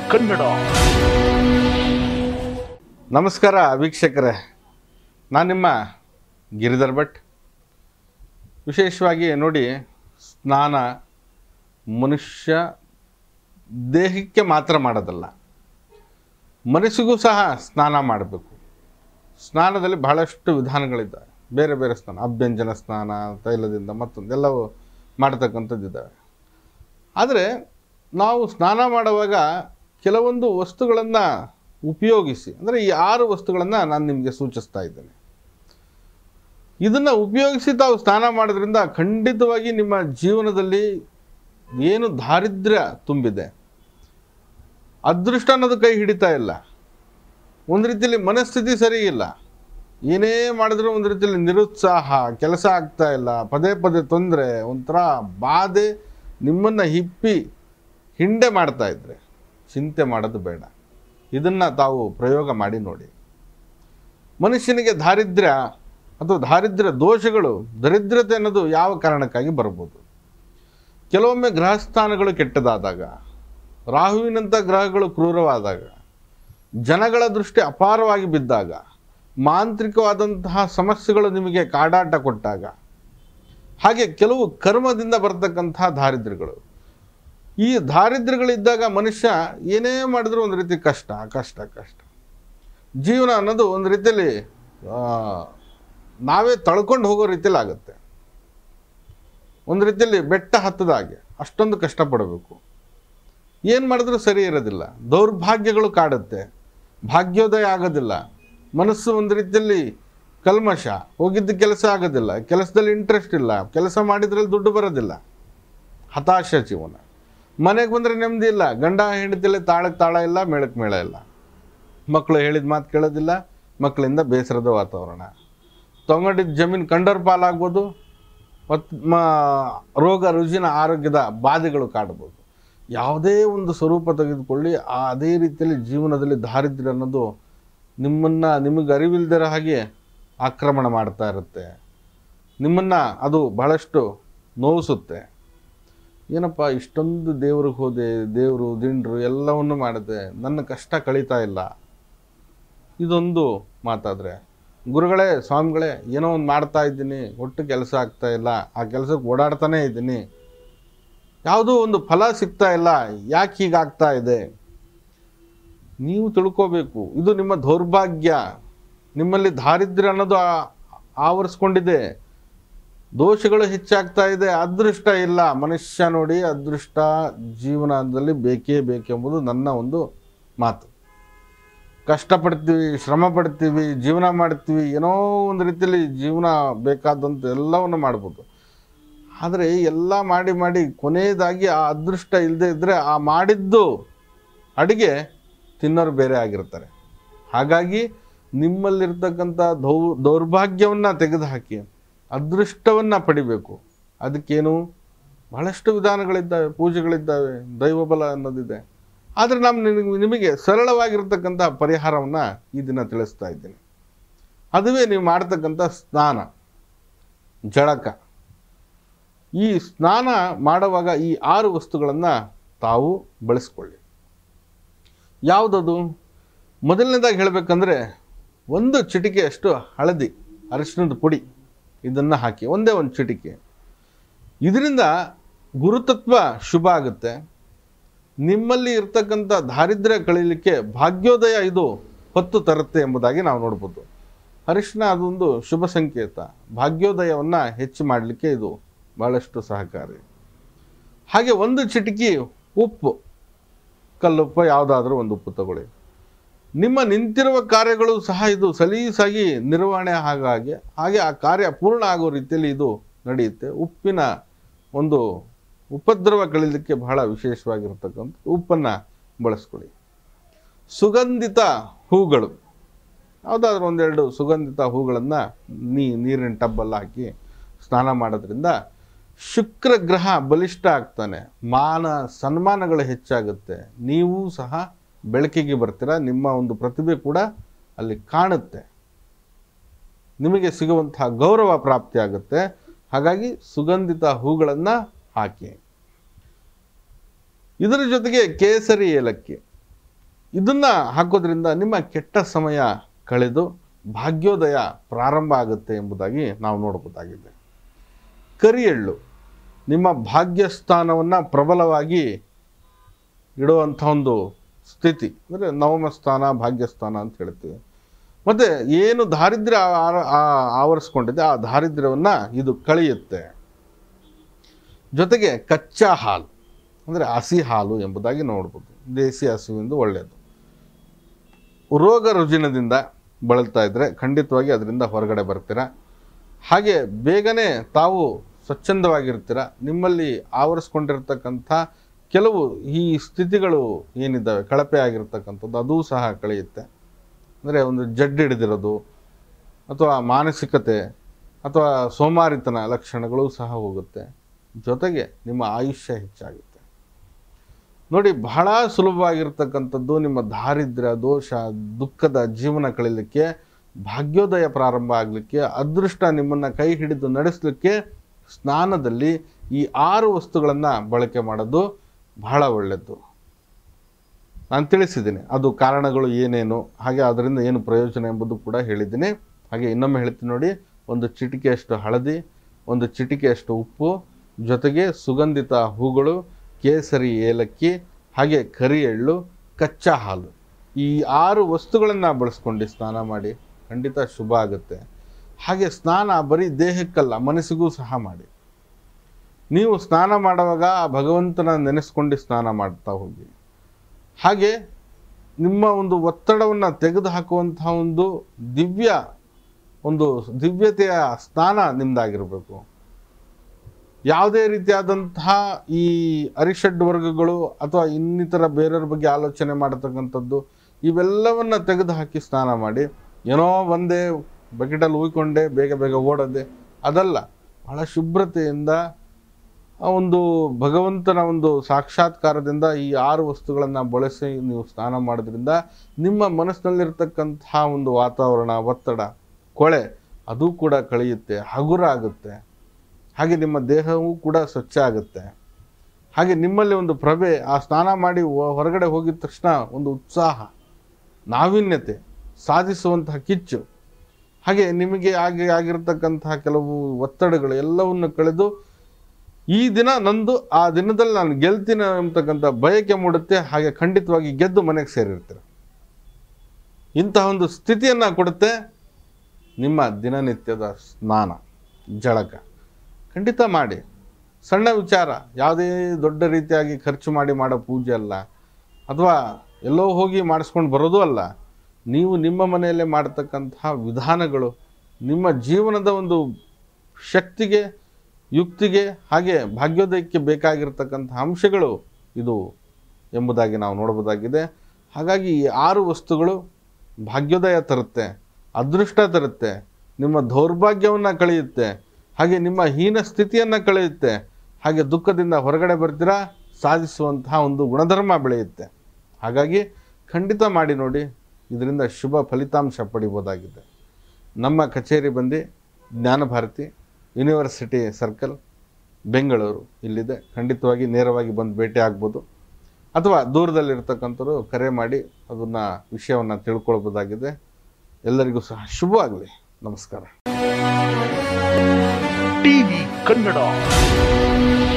ಕನ್ನಡ. ನಮಸ್ಕಾರ ವೀಕ್ಷಕರೇ, ನಾನು ನಿಮ್ಮ ಗಿರಿಧರ್ ಭಟ್. ವಿಶೇಷವಾಗಿ ನೋಡಿ, ಸ್ನಾನ ಮನುಷ್ಯ ದೇಹಕ್ಕೆ ಮಾತ್ರ ಮಾಡೋದಲ್ಲ, ಮನಸ್ಸಿಗೂ ಸಹ ಸ್ನಾನ ಮಾಡಬೇಕು. ಸ್ನಾನದಲ್ಲಿ ಬಹಳಷ್ಟು ವಿಧಾನಗಳಿದ್ದಾವೆ. ಬೇರೆ ಬೇರೆ ಸ್ನಾನ, ಅಭ್ಯಂಜನ ಸ್ನಾನ, ತೈಲದಿಂದ ಮತ್ತೊಂದೆಲ್ಲವೂ ಮಾಡ್ತಕ್ಕಂಥದ್ದಿದ್ದಾವೆ. ಆದರೆ ನಾವು ಸ್ನಾನ ಮಾಡುವಾಗ ಕೆಲವೊಂದು ವಸ್ತುಗಳನ್ನು ಉಪಯೋಗಿಸಿ, ಅಂದರೆ ಈ 6 ವಸ್ತುಗಳನ್ನು ನಾನು ನಿಮಗೆ ಸೂಚಿಸ್ತಾ ಇದ್ದೇನೆ. ಇದನ್ನು ಉಪಯೋಗಿಸಿ ತಾವು ಸ್ನಾನ ಮಾಡೋದ್ರಿಂದ ಖಂಡಿತವಾಗಿ ನಿಮ್ಮ ಜೀವನದಲ್ಲಿ ಏನು ದಾರಿದ್ರ್ಯ ತುಂಬಿದೆ, ಅದೃಷ್ಟ ಅನ್ನೋದು ಕೈ ಹಿಡಿತಾ ಇಲ್ಲ, ಒಂದು ರೀತಿಯಲ್ಲಿ ಮನಸ್ಥಿತಿ ಸರಿ ಇಲ್ಲ, ಏನೇ ಮಾಡಿದ್ರೂ ಒಂದು ರೀತಿಯಲ್ಲಿ ನಿರುತ್ಸಾಹ, ಕೆಲಸ ಆಗ್ತಾ ಇಲ್ಲ, ಪದೇ ಪದೇ ತೊಂದರೆ, ಒಂಥರ ಬಾಧೆ ನಿಮ್ಮನ್ನು ಹಿಪ್ಪಿ ಹಿಂಡೆ ಮಾಡ್ತಾ ಇದ್ರೆ ಚಿಂತೆ ಮಾಡೋದು ಬೇಡ. ಇದನ್ನು ತಾವು ಪ್ರಯೋಗ ಮಾಡಿ ನೋಡಿ. ಮನುಷ್ಯನಿಗೆ ದಾರಿದ್ರ್ಯ ಅಥವಾ ದಾರಿದ್ರ್ಯ ದೋಷಗಳು, ದರಿದ್ರತೆ ಅನ್ನೋದು ಯಾವ ಕಾರಣಕ್ಕಾಗಿ ಬರ್ಬೋದು? ಕೆಲವೊಮ್ಮೆ ಗ್ರಹಸ್ಥಾನಗಳು ಕೆಟ್ಟದಾದಾಗ, ರಾಹುವಿನಂಥ ಗ್ರಹಗಳು ಕ್ರೂರವಾದಾಗ, ಜನಗಳ ದೃಷ್ಟಿ ಅಪಾರವಾಗಿ ಬಿದ್ದಾಗ, ಮಾಂತ್ರಿಕವಾದಂತಹ ಸಮಸ್ಯೆಗಳು ನಿಮಗೆ ಕಾಡಾಟ ಕೊಟ್ಟಾಗ, ಹಾಗೆ ಕೆಲವು ಕರ್ಮದಿಂದ ಬರ್ತಕ್ಕಂತಹ ದಾರಿದ್ರ್ಯಗಳು. ಈ ದಾರಿದ್ರ್ಯಗಳಿದ್ದಾಗ ಮನುಷ್ಯ ಏನೇ ಮಾಡಿದ್ರೂ ಒಂದು ರೀತಿ ಕಷ್ಟ ಕಷ್ಟ ಕಷ್ಟ. ಜೀವನ ಅನ್ನೋದು ಒಂದು ರೀತಿಯಲ್ಲಿ ನಾವೇ ತಳ್ಕೊಂಡು ಹೋಗೋ ರೀತಿಯಲ್ಲಿ ಆಗುತ್ತೆ. ಒಂದು ರೀತಿಯಲ್ಲಿ ಬೆಟ್ಟ ಹತ್ತದ ಹಾಗೆ ಅಷ್ಟೊಂದು ಕಷ್ಟಪಡಬೇಕು. ಏನು ಮಾಡಿದ್ರೂ ಸರಿ ಇರೋದಿಲ್ಲ, ದೌರ್ಭಾಗ್ಯಗಳು ಕಾಡುತ್ತೆ, ಭಾಗ್ಯೋದಯ ಆಗೋದಿಲ್ಲ, ಮನಸ್ಸು ಒಂದು ರೀತಿಯಲ್ಲಿ ಕಲ್ಮಶ, ಹೋಗಿದ್ದ ಕೆಲಸ ಆಗೋದಿಲ್ಲ, ಕೆಲಸದಲ್ಲಿ ಇಂಟ್ರೆಸ್ಟ್ ಇಲ್ಲ, ಕೆಲಸ ಮಾಡಿದ್ರಲ್ಲಿ ದುಡ್ಡು ಬರೋದಿಲ್ಲ, ಹತಾಶ ಜೀವನ. ಮನೆಗೆ ಬಂದರೆ ನೆಮ್ಮದಿ ಇಲ್ಲ, ಗಂಡ ಹೆಂಡತಿಯಲ್ಲಿ ತಾಳಕ್ಕೆ ತಾಳ ಇಲ್ಲ, ಮೇಳಕ್ಕೆ ಮೇಳ ಇಲ್ಲ, ಮಕ್ಕಳು ಹೇಳಿದ ಮಾತು ಕೇಳೋದಿಲ್ಲ, ಮಕ್ಕಳಿಂದ ಬೇಸರದ ವಾತಾವರಣ, ತೊಗೊಂಡಿದ್ದ ಜಮೀನು ಕಂಡರ ಪಾಲಾಗ್ಬೋದು, ಮತ್ತು ರೋಗ ರುಜಿನ ಆರೋಗ್ಯದ ಬಾಧೆಗಳು ಕಾಡ್ಬೋದು. ಯಾವುದೇ ಒಂದು ಸ್ವರೂಪ ತೆಗೆದುಕೊಳ್ಳಿ, ಅದೇ ರೀತಿಯಲ್ಲಿ ಜೀವನದಲ್ಲಿ ದಾರಿದ್ರ್ಯ ಅನ್ನೋದು ನಿಮಗೆ ಅರಿವಿಲ್ದಿರೋ ಹಾಗೆ ಆಕ್ರಮಣ ಮಾಡ್ತಾ ಇರುತ್ತೆ. ನಿಮ್ಮನ್ನು ಅದು ಬಹಳಷ್ಟು ನೋವಿಸುತ್ತೆ. ಏನಪ್ಪ ಇಷ್ಟೊಂದು ದೇವ್ರಿಗೆ ಹೋದೆ, ದೇವರು ದಿಂಡ್ರು ಎಲ್ಲವನ್ನು ಮಾಡಿದೆ, ನನ್ನ ಕಷ್ಟ ಕಳೀತಾ ಇಲ್ಲ. ಇದೊಂದು ಮಾತಾದರೆ, ಗುರುಗಳೇ ಸ್ವಾಮಿಗಳೇ ಏನೋ ಒಂದು ಮಾಡ್ತಾ ಇದ್ದೀನಿ, ಒಟ್ಟು ಕೆಲಸ ಆಗ್ತಾ ಇಲ್ಲ, ಆ ಕೆಲಸಕ್ಕೆ ಓಡಾಡ್ತಾನೇ ಇದ್ದೀನಿ, ಯಾವುದೋ ಒಂದು ಫಲ ಸಿಗ್ತಾ ಇಲ್ಲ, ಯಾಕೆ ಹೀಗಾಗ್ತಾ ಇದೆ? ನೀವು ತಿಳ್ಕೋಬೇಕು, ಇದು ನಿಮ್ಮ ದೌರ್ಭಾಗ್ಯ. ನಿಮ್ಮಲ್ಲಿ ದಾರಿದ್ರ್ಯ ಅನ್ನೋದು ಆವರಿಸ್ಕೊಂಡಿದೆ, ದೋಷಗಳು ಹೆಚ್ಚಾಗ್ತಾ ಇದೆ, ಅದೃಷ್ಟ ಇಲ್ಲ. ಮನುಷ್ಯ ನೋಡಿ, ಅದೃಷ್ಟ ಜೀವನದಲ್ಲಿ ಬೇಕೇ ಬೇಕೆಂಬುದು ನನ್ನ ಒಂದು ಮಾತು. ಕಷ್ಟಪಡ್ತೀವಿ, ಶ್ರಮ ಪಡ್ತೀವಿ, ಜೀವನ ಮಾಡ್ತೀವಿ, ಏನೋ ಒಂದು ರೀತಿಯಲ್ಲಿ ಜೀವನ ಬೇಕಾದಂಥ ಎಲ್ಲವನ್ನು ಮಾಡ್ಬೋದು. ಆದರೆ ಎಲ್ಲ ಮಾಡಿ ಮಾಡಿ ಕೊನೆಯದಾಗಿ ಆ ಅದೃಷ್ಟ ಇಲ್ಲದೆ ಇದ್ದರೆ ಆ ಮಾಡಿದ್ದು ಅಡುಗೆ ತಿನ್ನೋರು ಬೇರೆ ಆಗಿರ್ತಾರೆ. ಹಾಗಾಗಿ ನಿಮ್ಮಲ್ಲಿರ್ತಕ್ಕಂಥ ದೌರ್ಭಾಗ್ಯವನ್ನು ತೆಗೆದುಹಾಕಿ ಅದೃಷ್ಟವನ್ನು ಪಡಿಬೇಕು. ಅದಕ್ಕೇನು ಬಹಳಷ್ಟು ವಿಧಾನಗಳಿದ್ದಾವೆ, ಪೂಜೆಗಳಿದ್ದಾವೆ, ದೈವಬಲ ಅನ್ನೋದಿದೆ. ಆದರೆ ನಾನು ನಿಮಗೆ ಸರಳವಾಗಿರ್ತಕ್ಕಂಥ ಪರಿಹಾರವನ್ನು ಈ ದಿನ ತಿಳಿಸ್ತಾ ಇದ್ದೀನಿ. ಅದುವೇ ನೀವು ಮಾಡ್ತಕ್ಕಂಥ ಸ್ನಾನ, ಜಳಕ. ಈ ಸ್ನಾನ ಮಾಡುವಾಗ ಈ 6 ವಸ್ತುಗಳನ್ನು ತಾವು ಬಳಸ್ಕೊಳ್ಳಿ. ಯಾವುದದು? ಮೊದಲನೇದಾಗಿ ಹೇಳಬೇಕಂದ್ರೆ, 1 ಚಿಟಿಕೆಯಷ್ಟು ಹಳದಿ, ಅರಿಶಿಣದ ಪುಡಿ, ಇದನ್ನು ಹಾಕಿ, ಒಂದೇ ಒಂದು ಚಿಟಿಕೆ. ಇದರಿಂದ ಗುರುತತ್ವ ಶುಭ ಆಗುತ್ತೆ. ನಿಮ್ಮಲ್ಲಿ ಇರ್ತಕ್ಕಂಥ ದಾರಿದ್ರ್ಯ ಕಳೀಲಿಕ್ಕೆ ಭಾಗ್ಯೋದಯ ಇದು ಹೊತ್ತು ತರುತ್ತೆ ಎಂಬುದಾಗಿ ನಾವು ನೋಡ್ಬೋದು. ಅರಿಶಿಣ ಅದೊಂದು ಶುಭ ಸಂಕೇತ, ಭಾಗ್ಯೋದಯವನ್ನು ಹೆಚ್ಚು ಮಾಡಲಿಕ್ಕೆ ಇದು ಬಹಳಷ್ಟು ಸಹಕಾರಿ. ಹಾಗೆ 1 ಚಿಟಿಕೆ ಉಪ್ಪು, ಕಲ್ಲುಪ್ಪು, ಯಾವುದಾದ್ರೂ ಒಂದು ಉಪ್ಪು ತಗೊಳ್ಳಿ. ನಿಮ್ಮ ನಿಂತಿರುವ ಕಾರ್ಯಗಳು ಸಹ ಇದು ಸಲೀಸಾಗಿ ನಿರ್ವಹಣೆ ಹಾಗೆ ಆ ಕಾರ್ಯ ಪೂರ್ಣ ಆಗೋ ರೀತಿಯಲ್ಲಿ ಇದು ನಡೆಯುತ್ತೆ. ಉಪ್ಪಿನ ಒಂದು ಉಪದ್ರವ ಕಳೀಲಿಕ್ಕೆ ಬಹಳ ವಿಶೇಷವಾಗಿರ್ತಕ್ಕಂಥ ಉಪ್ಪನ್ನು ಬಳಸ್ಕೊಳ್ಳಿ. ಸುಗಂಧಿತ ಹೂಗಳು, ಯಾವುದಾದ್ರೂ 1-2 ಸುಗಂಧಿತ ಹೂಗಳನ್ನು ನೀರಿನ ಟಬ್ಬಲ್ಲಿ ಹಾಕಿ ಸ್ನಾನ ಮಾಡೋದ್ರಿಂದ ಶುಕ್ರ ಗ್ರಹ ಬಲಿಷ್ಠ ಆಗ್ತಾನೆ, ಮಾನ ಸನ್ಮಾನಗಳು ಹೆಚ್ಚಾಗುತ್ತೆ, ನೀವು ಸಹ ಬೆಳಕಿಗೆ ಬರ್ತೀರ, ನಿಮ್ಮ ಒಂದು ಪ್ರತಿಭೆ ಕೂಡ ಅಲ್ಲಿ ಕಾಣುತ್ತೆ, ನಿಮಗೆ ಸಿಗುವಂತಹ ಗೌರವ ಪ್ರಾಪ್ತಿ ಆಗುತ್ತೆ. ಹಾಗಾಗಿ ಸುಗಂಧಿತ ಹೂಗಳನ್ನು ಹಾಕಿ. ಇದರ ಜೊತೆಗೆ ಕೇಸರಿ ಏಲಕ್ಕಿ, ಇದನ್ನು ಹಾಕೋದ್ರಿಂದ ನಿಮ್ಮ ಕೆಟ್ಟ ಸಮಯ ಕಳೆದು ಭಾಗ್ಯೋದಯ ಪ್ರಾರಂಭ ಆಗುತ್ತೆ ಎಂಬುದಾಗಿ ನಾವು ನೋಡಬಹುದಾಗಿದೆ. ಕರಿ ಎಳ್ಳು ನಿಮ್ಮ ಭಾಗ್ಯಸ್ಥಾನವನ್ನು ಪ್ರಬಲವಾಗಿ ಇಡುವಂಥ ಒಂದು ಸ್ಥಿತಿ, ಅಂದರೆ ನವಮ ಸ್ಥಾನ ಭಾಗ್ಯಸ್ಥಾನ ಅಂತ ಹೇಳ್ತೀವಿ. ಮತ್ತು ಏನು ದಾರಿದ್ರ್ಯ ಆವರಿಸ್ಕೊಂಡಿದೆ ಆ ದಾರಿದ್ರ್ಯವನ್ನು ಇದು ಕಳೆಯುತ್ತೆ. ಜೊತೆಗೆ ಕಚ್ಚಾ ಹಾಲು ಅಂದರೆ ಹಸಿ ಹಾಲು ಎಂಬುದಾಗಿ ನೋಡ್ಬೋದು. ದೇಸಿ ಹಸುವಿಂದು ಒಳ್ಳೆಯದು. ರೋಗ ರುಜಿನದಿಂದ ಬಳಲ್ತಾ ಇದ್ದರೆ ಖಂಡಿತವಾಗಿ ಅದರಿಂದ ಹೊರಗಡೆ ಬರ್ತೀರ. ಹಾಗೆ ಬೇಗನೆ ತಾವು ಸ್ವಚ್ಛಂದವಾಗಿರ್ತೀರ. ನಿಮ್ಮಲ್ಲಿ ಆವರಿಸ್ಕೊಂಡಿರ್ತಕ್ಕಂಥ ಕೆಲವು ಈ ಸ್ಥಿತಿಗಳು ಏನಿದ್ದಾವೆ ಕಳಪೆ ಆಗಿರ್ತಕ್ಕಂಥದ್ದು ಅದೂ ಸಹ ಕಳೆಯುತ್ತೆ. ಅಂದರೆ ಒಂದು ಜಡ್ಡು ಹಿಡಿದಿರೋದು ಅಥವಾ ಮಾನಸಿಕತೆ ಅಥವಾ ಸೋಮಾರಿತನ ಲಕ್ಷಣಗಳು ಸಹ ಹೋಗುತ್ತೆ. ಜೊತೆಗೆ ನಿಮ್ಮ ಆಯುಷ್ಯ ಹೆಚ್ಚಾಗುತ್ತೆ. ನೋಡಿ, ಬಹಳ ಸುಲಭವಾಗಿರ್ತಕ್ಕಂಥದ್ದು ನಿಮ್ಮ ದಾರಿದ್ರ್ಯ ದೋಷ ದುಃಖದ ಜೀವನ ಕಳೀಲಿಕ್ಕೆ, ಭಾಗ್ಯೋದಯ ಪ್ರಾರಂಭ ಆಗಲಿಕ್ಕೆ, ಅದೃಷ್ಟ ನಿಮ್ಮನ್ನು ಕೈ ಹಿಡಿದು ನಡೆಸಲಿಕ್ಕೆ ಸ್ನಾನದಲ್ಲಿ ಈ 6 ವಸ್ತುಗಳನ್ನು ಬಳಕೆ ಮಾಡೋದು ಬಹಳ ಒಳ್ಳೆಯದು. ನಾನು ತಿಳಿಸಿದ್ದೀನಿ ಅದು ಕಾರಣಗಳು ಏನೇನು, ಹಾಗೆ ಅದರಿಂದ ಏನು ಪ್ರಯೋಜನ ಎಂಬುದು ಕೂಡ ಹೇಳಿದ್ದೀನಿ. ಹಾಗೆ ಇನ್ನೊಮ್ಮೆ ಹೇಳ್ತೀನಿ ನೋಡಿ, ಒಂದು ಚಿಟಿಕೆಯಷ್ಟು ಹಳದಿ, ಒಂದು ಚಿಟಿಕೆಯಷ್ಟು ಉಪ್ಪು, ಜೊತೆಗೆ ಸುಗಂಧಿತ ಹೂಗಳು, ಕೇಸರಿ ಏಲಕ್ಕಿ, ಹಾಗೆ ಕರಿ ಎಳ್ಳು, ಕಚ್ಚಾ ಹಾಲು, ಈ 6 ವಸ್ತುಗಳನ್ನು ಬಳಸ್ಕೊಂಡು ಸ್ನಾನ ಮಾಡಿ. ಖಂಡಿತ ಶುಭ ಆಗುತ್ತೆ. ಹಾಗೆ ಸ್ನಾನ ಬರೀ ದೇಹಕ್ಕಲ್ಲ ಮನಸ್ಸಿಗೂ ಸಹ ಮಾಡಿ. ನೀವು ಸ್ನಾನ ಮಾಡುವಾಗ ಭಗವಂತನ ನೆನೆಸ್ಕೊಂಡು ಸ್ನಾನ ಮಾಡ್ತಾ ಹೋಗಿ. ಹಾಗೆ ನಿಮ್ಮ ಒಂದು ಒತ್ತಡವನ್ನು ತೆಗೆದು ಹಾಕುವಂಥ ಒಂದು ದಿವ್ಯತೆಯ ಸ್ನಾನ ನಿಮ್ಮದಾಗಿರಬೇಕು. ಯಾವುದೇ ರೀತಿಯಾದಂತಹ ಈ ಅರಿಷಡ್ ವರ್ಗಗಳು ಅಥವಾ ಇನ್ನಿತರ ಬೇರೆಯವ್ರ ಬಗ್ಗೆ ಆಲೋಚನೆ ಮಾಡತಕ್ಕಂಥದ್ದು ಇವೆಲ್ಲವನ್ನ ತೆಗೆದು ಹಾಕಿ ಸ್ನಾನ ಮಾಡಿ. ಏನೋ ಒಂದೇ ಬಕೆಟಲ್ಲಿ ಉಯ್ಕೊಂಡೆ ಬೇಗ ಬೇಗ ಓಡೋದೆ ಅದಲ್ಲ. ಬಹಳ ಶುಭ್ರತೆಯಿಂದ ಒಂದು ಭಗವಂತನ ಒಂದು ಸಾಕ್ಷಾತ್ಕಾರದಿಂದ ಈ 6 ವಸ್ತುಗಳನ್ನು ಬಳಸಿ ನೀವು ಸ್ನಾನ ಮಾಡೋದ್ರಿಂದ ನಿಮ್ಮ ಮನಸ್ಸಿನಲ್ಲಿರ್ತಕ್ಕಂಥ ಒಂದು ವಾತಾವರಣ ಒತ್ತಡ ಕೊಳೆ ಅದು ಕೂಡ ಕಳೆಯುತ್ತೆ, ಹಗುರ ಆಗುತ್ತೆ. ಹಾಗೆ ನಿಮ್ಮ ದೇಹವೂ ಕೂಡ ಸ್ವಚ್ಛ ಆಗುತ್ತೆ. ಹಾಗೆ ನಿಮ್ಮಲ್ಲಿ ಒಂದು ಪ್ರಭೆ, ಆ ಸ್ನಾನ ಮಾಡಿ ಹೊರಗಡೆ ಹೋಗಿದ ತಕ್ಷಣ ಒಂದು ಉತ್ಸಾಹ, ನಾವೀನ್ಯತೆ, ಸಾಧಿಸುವಂತಹ ಕಿಚ್ಚು, ಹಾಗೆ ನಿಮಗೆ ಆಗಿರತಕ್ಕಂತಹ ಕೆಲವು ಒತ್ತಡಗಳು ಎಲ್ಲವನ್ನು ಕಳೆದು ಈ ದಿನ ನಂದು, ಆ ದಿನದಲ್ಲಿ ನಾನು ಗೆಲ್ತೀನಿ ಅಂತಕ್ಕಂಥ ಬಯಕೆ ಮೂಡುತ್ತೆ. ಹಾಗೆ ಖಂಡಿತವಾಗಿ ಗೆದ್ದು ಮನೆಗೆ ಸೇರಿರ್ತೀರ. ಇಂತಹ ಒಂದು ಸ್ಥಿತಿಯನ್ನು ಕೊಡುತ್ತೆ ನಿಮ್ಮ ದಿನನಿತ್ಯದ ಸ್ನಾನ ಜಳಕ. ಖಂಡಿತ ಮಾಡಿ. ಸಣ್ಣ ವಿಚಾರ, ಯಾವುದೇ ದೊಡ್ಡ ರೀತಿಯಾಗಿ ಖರ್ಚು ಮಾಡಿ ಮಾಡೋ ಪೂಜೆ ಅಲ್ಲ, ಅಥವಾ ಎಲ್ಲೋ ಹೋಗಿ ಮಾಡಿಸ್ಕೊಂಡು ಬರೋದು ಅಲ್ಲ. ನೀವು ನಿಮ್ಮ ಮನೆಯಲ್ಲೇ ಮಾಡತಕ್ಕಂತಹ ವಿಧಾನಗಳು ನಿಮ್ಮ ಜೀವನದ ಒಂದು ಶಕ್ತಿಗೆ, ಯುಕ್ತಿಗೆ, ಹಾಗೆ ಭಾಗ್ಯೋದಯಕ್ಕೆ ಬೇಕಾಗಿರ್ತಕ್ಕಂಥ ಅಂಶಗಳು ಇದು ಎಂಬುದಾಗಿ ನಾವು ನೋಡಬಹುದಾಗಿದೆ. ಹಾಗಾಗಿ ಈ 6 ವಸ್ತುಗಳು ಭಾಗ್ಯೋದಯ ತರುತ್ತೆ, ಅದೃಷ್ಟ ತರುತ್ತೆ, ನಿಮ್ಮ ದೌರ್ಭಾಗ್ಯವನ್ನು ಕಳೆಯುತ್ತೆ, ಹಾಗೆ ನಿಮ್ಮ ಹೀನ ಸ್ಥಿತಿಯನ್ನು ಕಳೆಯುತ್ತೆ. ಹಾಗೆ ದುಃಖದಿಂದ ಹೊರಗಡೆ ಬರ್ತೀರಾ, ಸಾಧಿಸುವಂತಹ ಒಂದು ಗುಣಧರ್ಮ ಬೆಳೆಯುತ್ತೆ. ಹಾಗಾಗಿ ಖಂಡಿತ ಮಾಡಿ ನೋಡಿ, ಇದರಿಂದ ಶುಭ ಫಲಿತಾಂಶ ಪಡಿಬೋದಾಗಿದೆ. ನಮ್ಮ ಕಚೇರಿ ಬಂದು ಜ್ಞಾನಭಾರತಿ ಯೂನಿವರ್ಸಿಟಿ ಸರ್ಕಲ್ ಬೆಂಗಳೂರು ಇಲ್ಲಿದೆ. ಖಂಡಿತವಾಗಿ ನೇರವಾಗಿ ಬಂದು ಭೇಟಿ ಆಗ್ಬೋದು, ಅಥವಾ ದೂರದಲ್ಲಿರ್ತಕ್ಕಂಥವ್ರು ಕರೆ ಮಾಡಿ ಅದನ್ನು ವಿಷಯವನ್ನು ತಿಳ್ಕೊಳ್ಬೋದಾಗಿದೆ. ಎಲ್ಲರಿಗೂ ಸಹ ಶುಭವಾಗಲಿ. ನಮಸ್ಕಾರ. ಟಿವಿ ಕನ್ನಡ.